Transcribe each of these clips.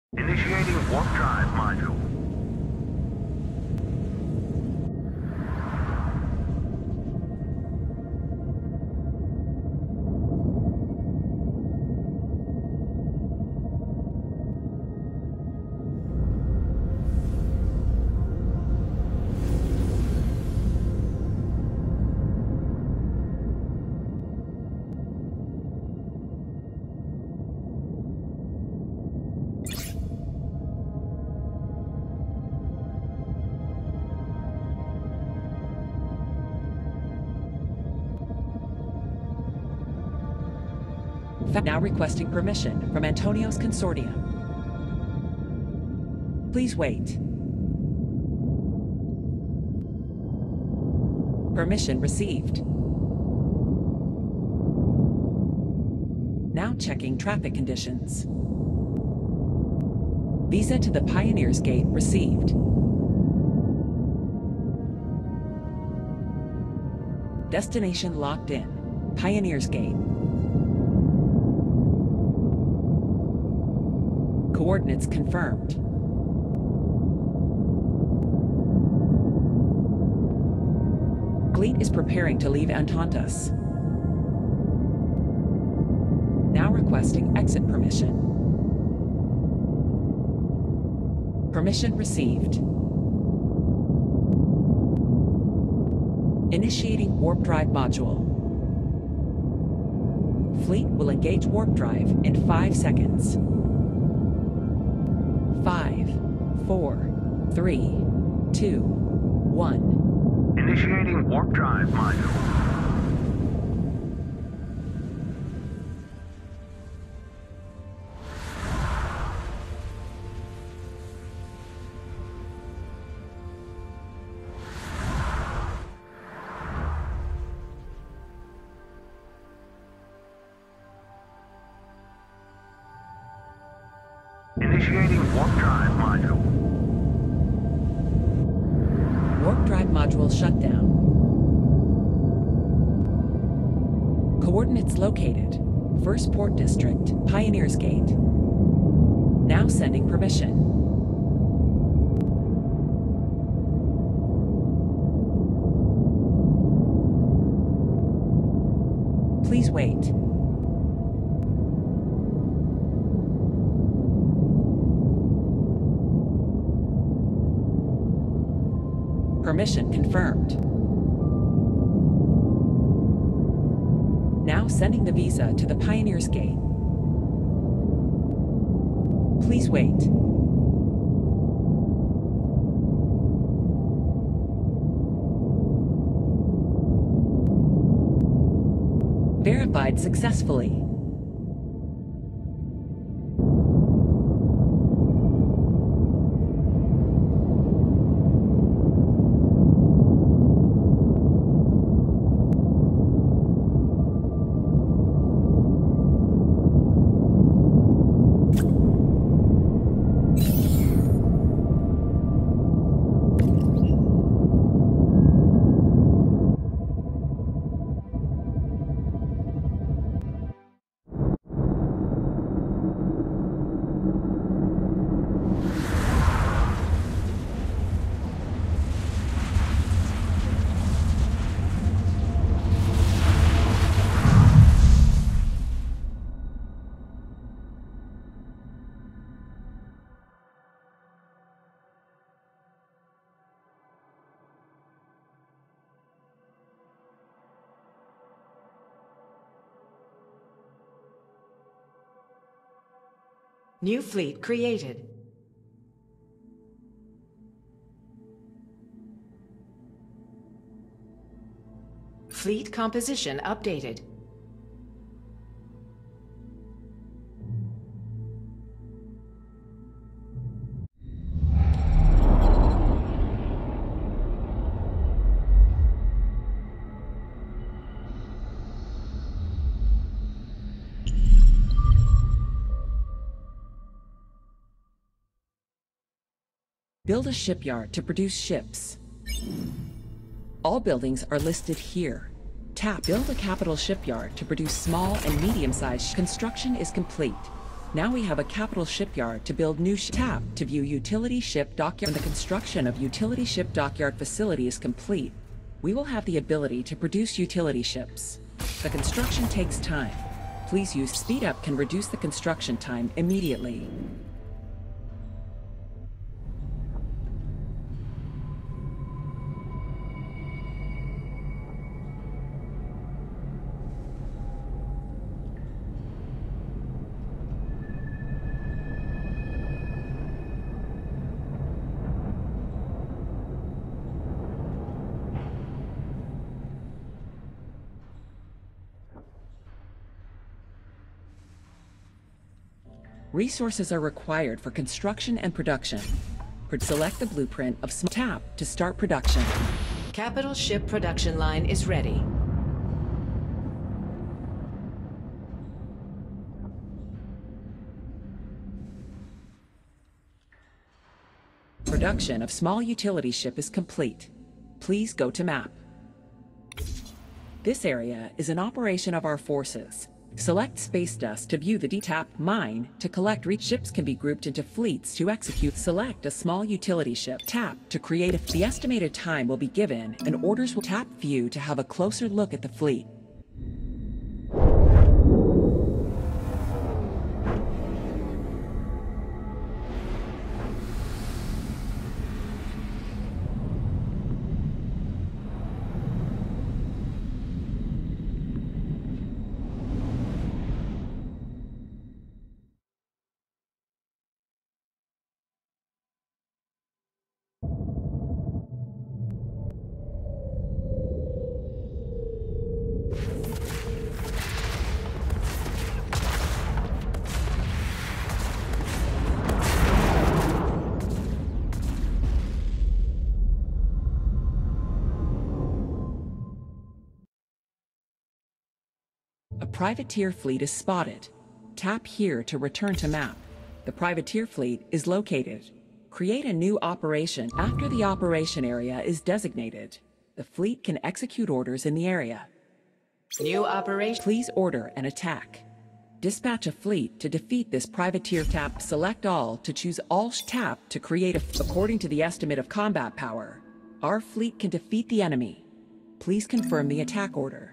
Initiating warp drive module. Now requesting permission from Antonio's consortium. Please wait. Permission received. Now checking traffic conditions. Visa to the Pioneers Gate received. Destination locked in. Pioneers Gate. Coordinates confirmed. Fleet is preparing to leave Antantas. Now requesting exit permission. Permission received. Initiating warp drive module. Fleet will engage warp drive in 5 seconds. 5, 4, 3, 2, 1. Initiating warp drive module. Initiating warp drive module. Warp drive module shutdown. Coordinates located. First Port District, Pioneers Gate. Now sending permission. Please wait. Permission confirmed. Now sending the visa to the Pioneers Gate. Please wait. Verified successfully. New fleet created. Fleet composition updated. Build a shipyard to produce ships. All buildings are listed here. Tap Build a capital shipyard to produce small and medium-sized. Construction is complete. Now we have a capital shipyard to build new tap to view utility ship dockyard. When the construction of utility ship dockyard facility is complete, we will have the ability to produce utility ships. The construction takes time. Please use speed up can reduce the construction time immediately. Resources are required for construction and production. Select the blueprint of tap to start production. Capital ship production line is ready. Production of small utility ship is complete. Please go to map. This area is an operation of our forces. Select Space Dust to view the DTAP mine to collect ships can be grouped into fleets to execute. Select a small utility ship tap to create the estimated time will be given and orders will tap view to have a closer look at the fleet. A privateer fleet is spotted. Tap here to return to map. The privateer fleet is located. Create a new operation after the operation area is designated. The fleet can execute orders in the area. New operation. Please order an attack. Dispatch a fleet to defeat this privateer. Tap select all to choose all tap to create according to the estimate of combat power. Our fleet can defeat the enemy. Please confirm the attack order.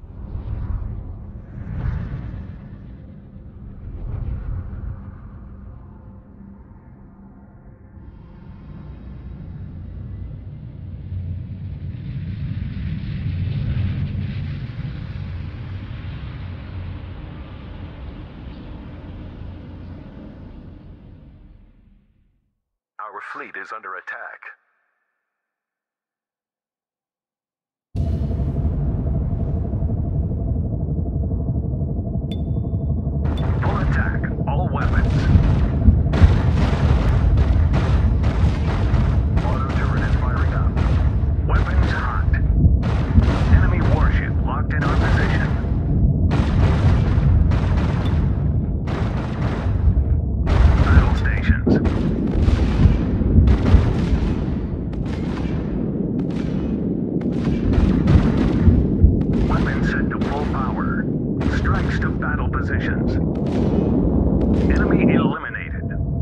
Our fleet is under attack. Full attack, all weapons. Auto turret is firing up. Weapons hot. Enemy warship locked in our position. Battle stations. Strikes to battle positions. Enemy eliminated.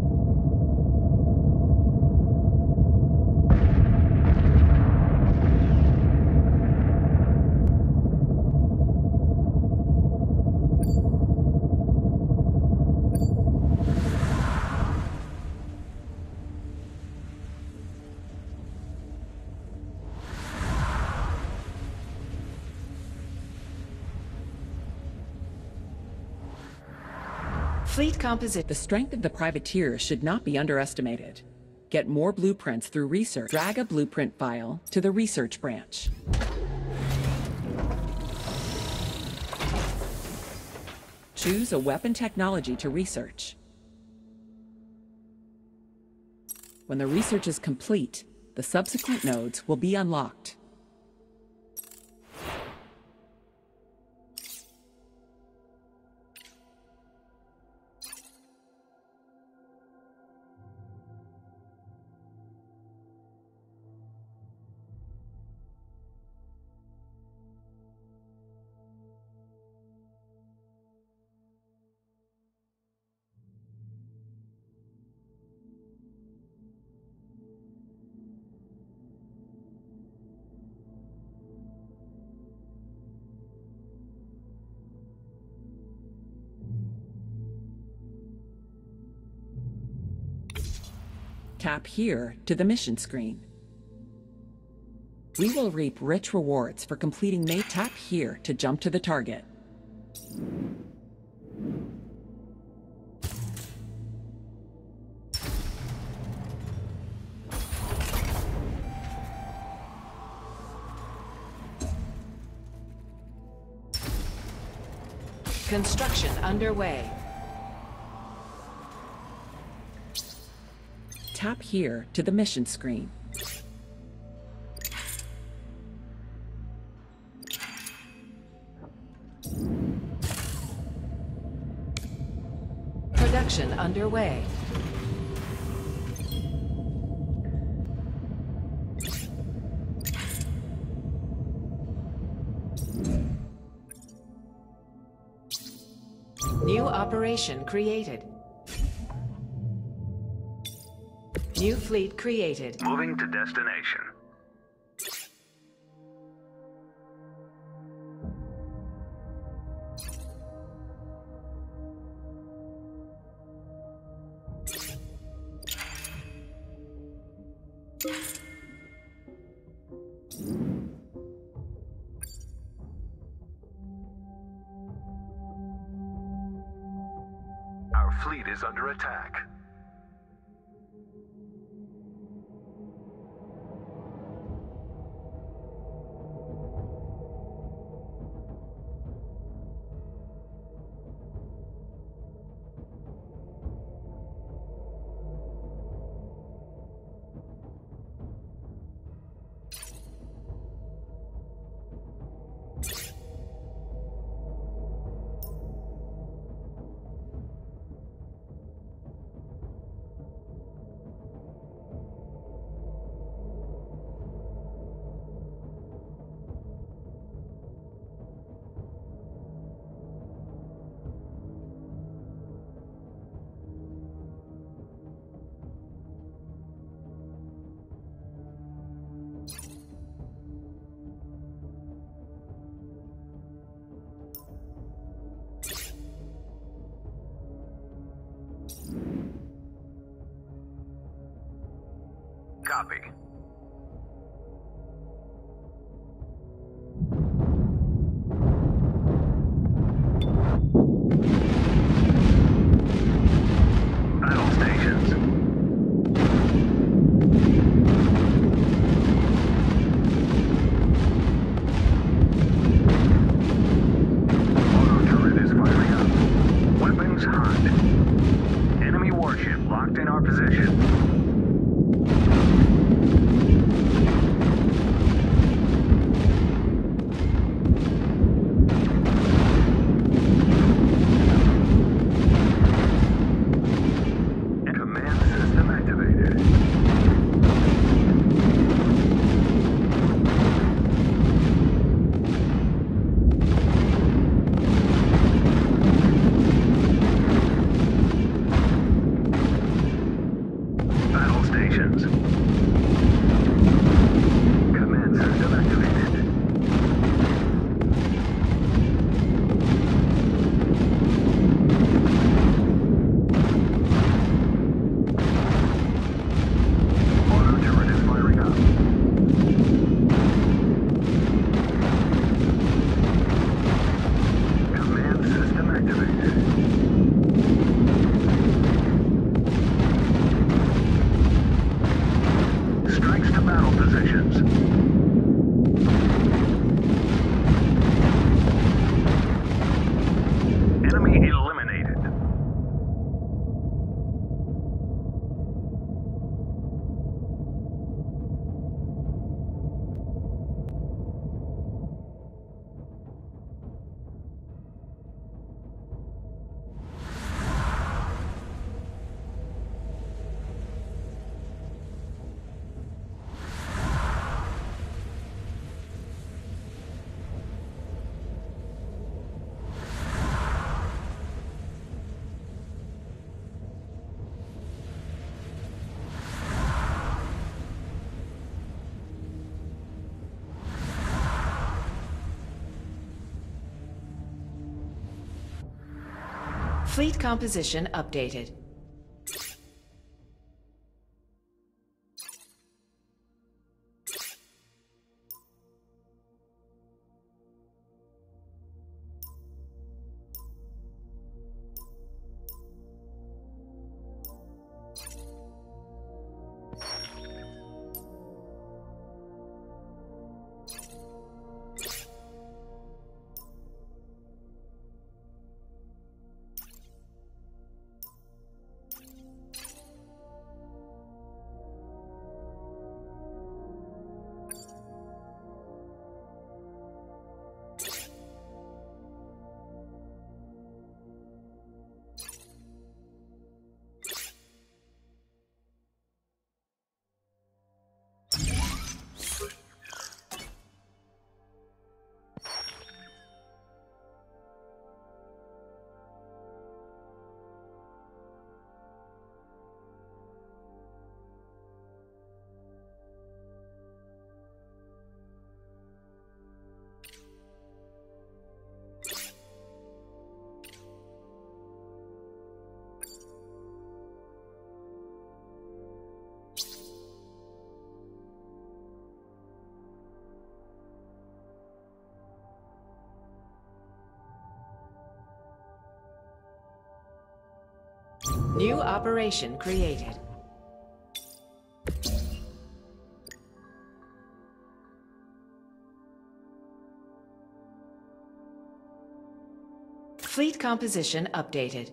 Fleet composition. The strength of the privateer should not be underestimated. Get more blueprints through research. Drag a blueprint file to the research branch. Choose a weapon technology to research. When the research is complete, the subsequent nodes will be unlocked. Tap here to the mission screen. We will reap rich rewards for completing May. Tap here to jump to the target. Construction underway. Tap here to the mission screen. Production underway. New operation created. New fleet created. Moving to destination. Our fleet is under attack. Copy. Battle stations. Auto turret is firing up. Weapons hot. Enemy warship locked in our position. Fleet composition updated. New operation created. Fleet composition updated.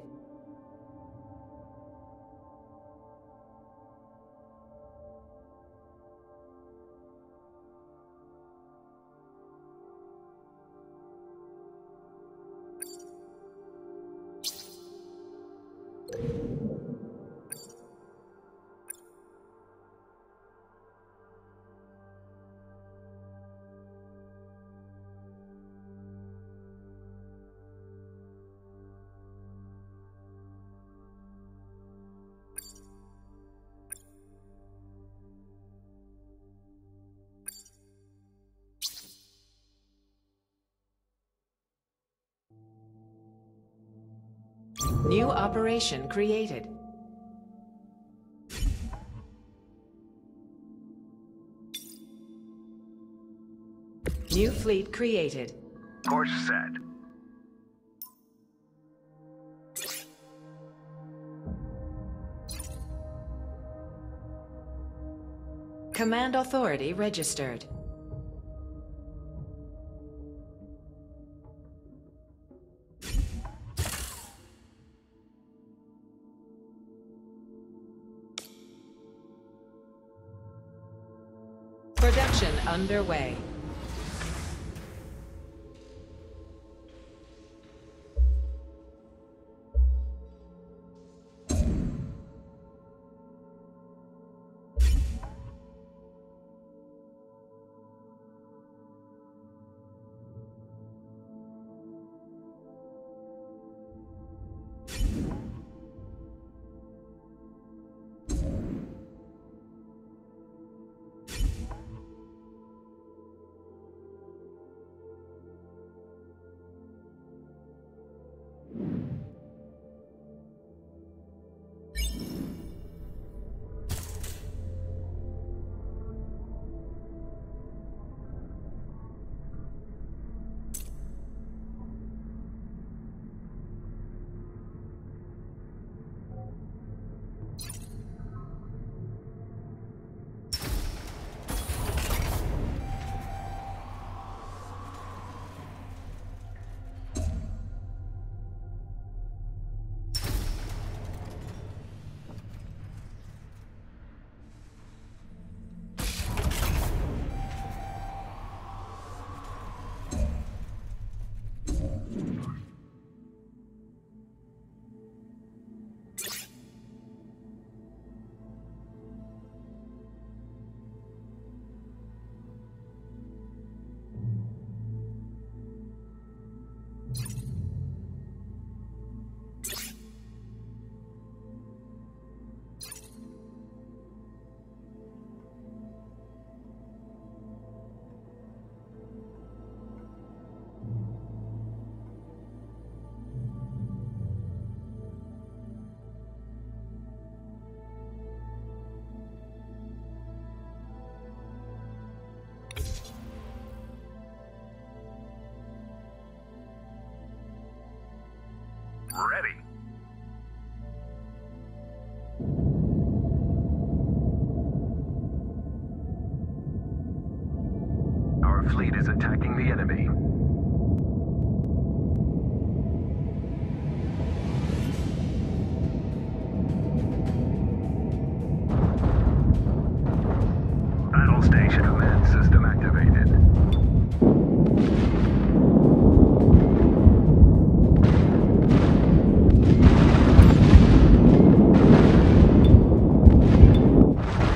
New operation created. New fleet created. Course set. Command authority registered. Production underway. Ready. Our fleet is attacking the enemy. Battle station command system activated.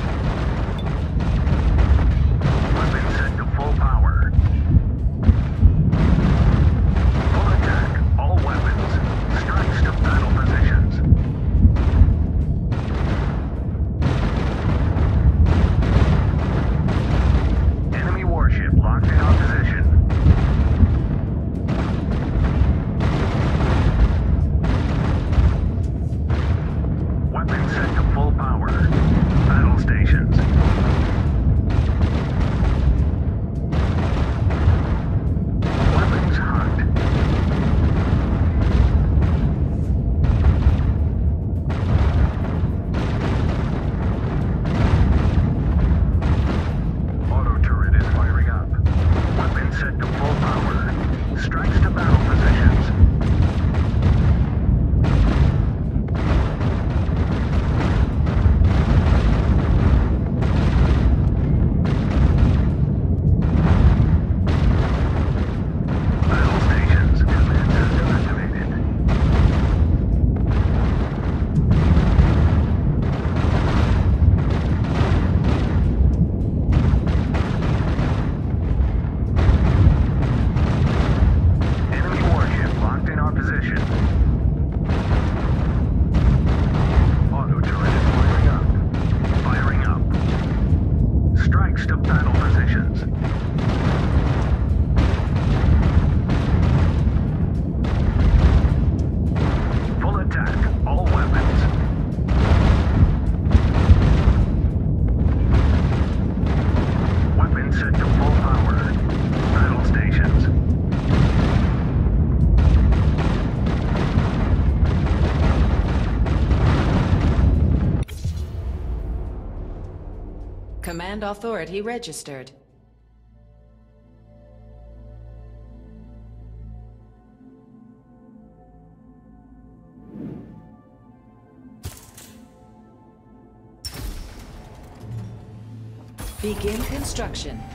Weapon set to full power. Command authority registered. Begin construction.